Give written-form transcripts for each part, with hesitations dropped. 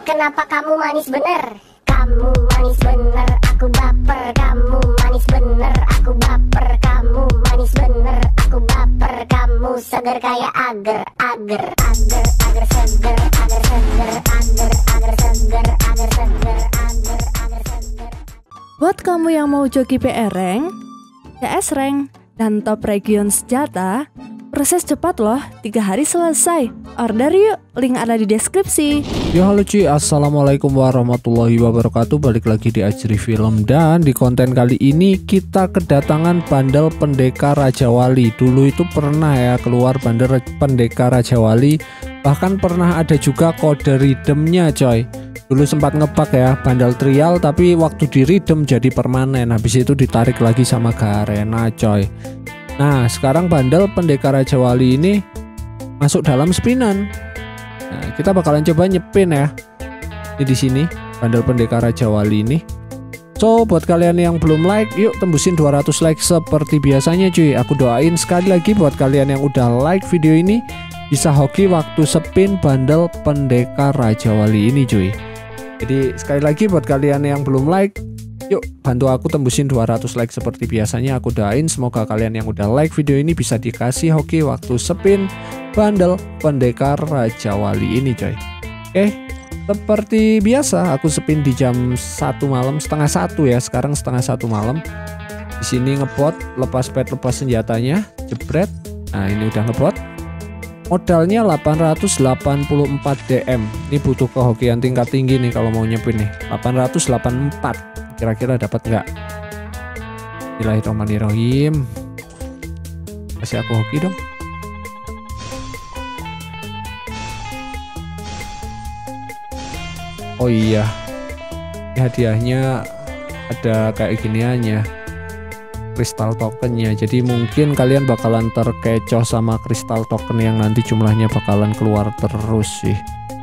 kenapa kamu manis bener? Kamu manis bener, aku baper. Kamu manis bener, aku baper. Kamu manis bener, aku baper. Kamu seger kayak agar, agar, agar, agar seger, agar seger, agar, agar seger, agar seger, agar, agar seger. Buat kamu yang mau joki PR rank, CS rank, dan top region senjata, proses cepat loh, 3 hari selesai. Order yuk, link ada di deskripsi. Yo halo cuy, assalamualaikum warahmatullahi wabarakatuh. Balik lagi di Ajri Film. Dan di konten kali ini kita kedatangan bundle Pendekar Raja Wali. Dulu itu pernah ya keluar bundle Pendekar Raja Wali. Bahkan pernah ada juga kode redeemnya coy. Dulu sempat ngebug ya, bundle trial tapi waktu di redeem jadi permanen. Habis itu ditarik lagi sama Garena coy. Nah sekarang bundle Pendekar Raja Wali ini masuk dalam spinan. Nah, kita bakalan coba nyepin ya. Ini di sini bundle Pendekar Raja Wali ini. So buat kalian yang belum like, yuk tembusin 200 like seperti biasanya cuy. Aku doain sekali lagi buat kalian yang udah like video ini bisa hoki waktu spin bundle Pendekar Raja Wali ini cuy. Jadi sekali lagi buat kalian yang belum like, yuk bantu aku tembusin 200 like seperti biasanya. Aku doain semoga kalian yang udah like video ini bisa dikasih hoki waktu spin bundle Pendekar Raja Wali ini coy. Oke, seperti biasa aku spin di jam 1 malam, setengah 1 ya. Sekarang setengah 1 malam. Di sini ngebot, lepas pet, lepas senjatanya, jebret. Nah ini udah ngebot. Modalnya 884 DM. Ini butuh kehokian tingkat tinggi nih kalau mau nyepin nih. 884. Kira-kira dapat nggak? Bismillahirrahmanirrahim. Kasih aku hoki dong. Oh iya, ini hadiahnya ada kayak giniannya, kristal tokennya. Jadi mungkin kalian bakalan terkecoh sama kristal token yang nanti jumlahnya bakalan keluar terus sih.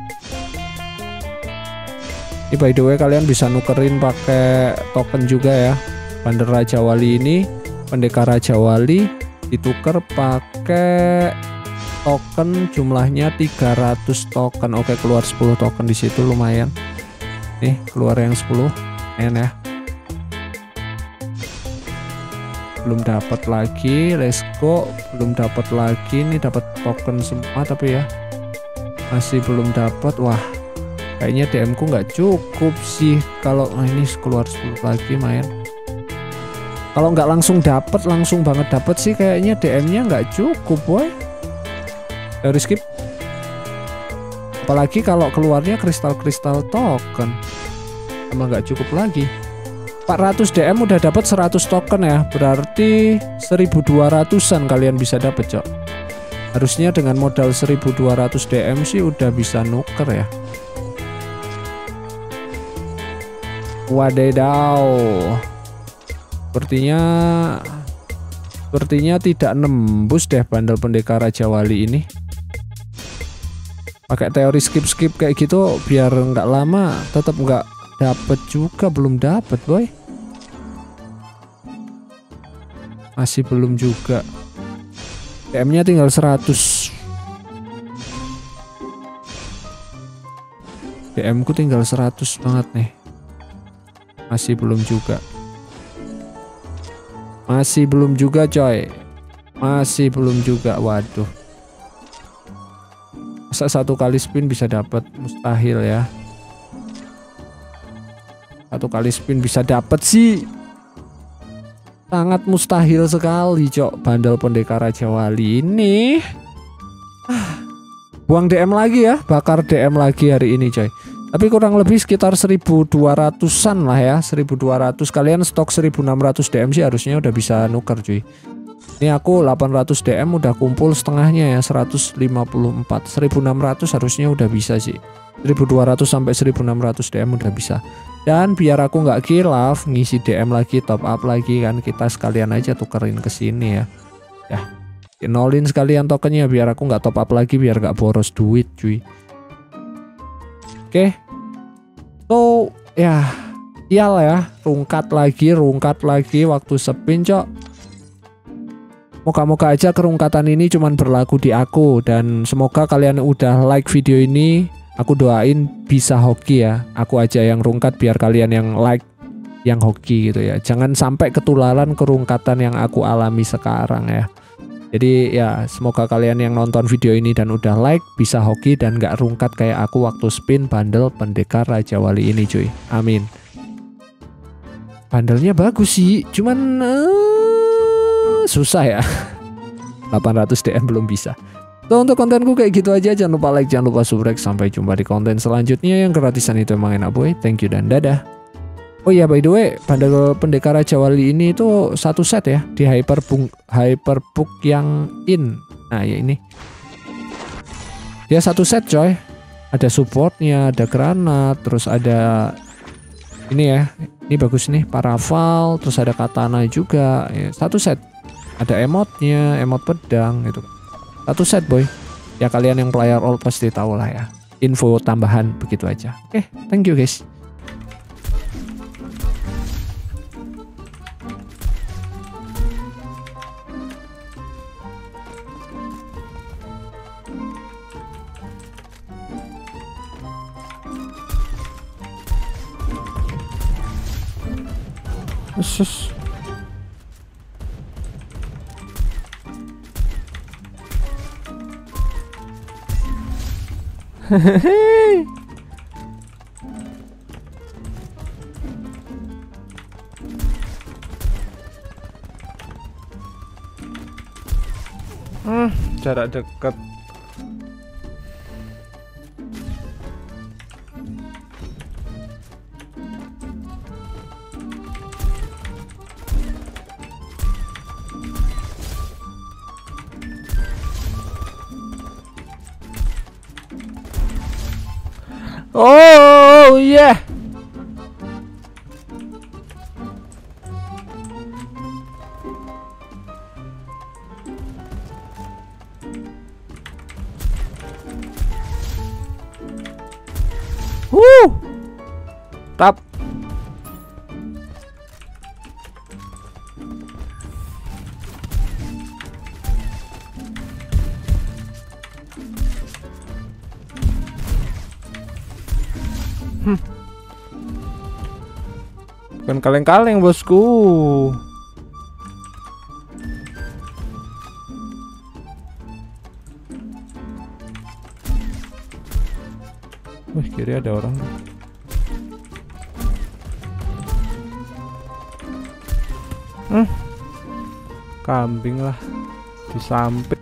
Ini by the way kalian bisa nukerin pakai token juga ya. Bundle Raja Wali ini, Pendekar Raja Wali ditukar pakai token jumlahnya 300 token. Oke, keluar 10 token di situ lumayan. Nih, keluar yang 10. Ya. Belum dapat lagi, let's go. Belum dapat lagi, ini dapat token semua tapi ya. Masih belum dapat. Wah. Kayaknya DM ku nggak cukup sih kalau ini keluar 10 lagi main. Kalau nggak langsung dapat, langsung banget dapat sih kayaknya DM-nya nggak cukup boy. Dari skip. Apalagi kalau keluarnya kristal-kristal token, emang nggak cukup lagi. 400 DM udah dapat 100 token ya, berarti 1200-an kalian bisa dapat cok. Harusnya dengan modal 1200 DM sih udah bisa nuker ya. Wadidaw, sepertinya tidak nembus deh bundle Pendekar Raja Wali ini. Pakai teori skip kayak gitu biar nggak lama, tetap nggak dapet juga, belum dapet boy. Masih belum juga. DM-nya tinggal 100. DM ku tinggal 100 banget nih. Masih belum juga. Masih belum juga coy. Masih belum juga. Waduh. Masa satu kali spin bisa dapat? Mustahil ya. Satu kali spin bisa dapat sih. Sangat mustahil sekali cok bundle Pendekar Raja Wali ini. Buang DM lagi ya. Bakar DM lagi hari ini coy. Tapi kurang lebih sekitar 1200-an lah ya, 1200. Kalian stok 1600 DM sih harusnya udah bisa nuker cuy. Ini aku 800 DM udah kumpul setengahnya ya, 154. 1600 harusnya udah bisa sih. 1200 sampai 1600 DM udah bisa. Dan biar aku nggak kilaf ngisi DM lagi, top up lagi kan, kita sekalian aja tukerin ke sini ya. Ya, nolin sekalian tokennya biar aku nggak top up lagi, biar nggak boros duit cuy. Oke, so ya, sial ya, rungkat lagi waktu spin cok. Moga-moga aja kerungkatan ini cuman berlaku di aku, dan semoga kalian udah like video ini Aku doain bisa hoki ya. Aku aja yang rungkat biar kalian yang like yang hoki gitu ya. Jangan sampai ketularan kerungkatan yang aku alami sekarang ya. Jadi ya semoga kalian yang nonton video ini dan udah like bisa hoki dan gak rungkat kayak aku waktu spin bundle Pendekar Raja Wali ini cuy. Amin. Bandelnya bagus sih, cuman susah ya. 800 DM belum bisa. So, untuk kontenku kayak gitu aja. Jangan lupa like, jangan lupa subscribe. Sampai jumpa di konten selanjutnya. Yang gratisan itu emang enak boy. Thank you dan dadah. Oh ya, by the way, Bandel Pendekar Raja Wali ini itu satu set ya di Hyperbook yang in. Nah ya ini. Dia satu set coy. Ada supportnya, ada granat, terus ada ini ya. Ini bagus nih, Paraval, terus ada katana juga. Ya, satu set. Ada emotnya, emot pedang gitu. Satu set boy. Ya kalian yang player all pasti tahu lah ya. Info tambahan begitu aja. Oke, thank you guys. Sus. Hehehe. Jarak dekat. Oh yeah. Tap. Bukan kaleng-kaleng bosku. Wih, kiri ada orang. Kambing lah, disampit.